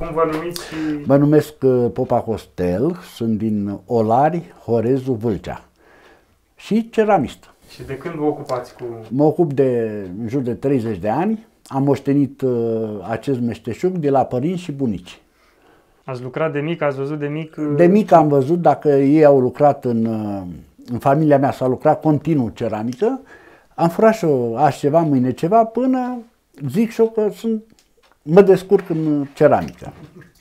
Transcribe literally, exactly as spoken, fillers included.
Cum vă numiți? Și... Mă numesc Popa Costel, sunt din Olari, Horezu, Vâlcea și ceramist. Și de când vă ocupați cu... Mă ocup de în jur de treizeci de ani, am moștenit uh, acest meșteșug de la părinți și bunici. Ați lucrat de mic, ați văzut de mic? De mic am văzut, dacă ei au lucrat în, în familia mea, s-a lucrat continuu ceramică, am furat și eu azi ceva, mâine ceva, până zic și eu că sunt, mă descurc în ceramică.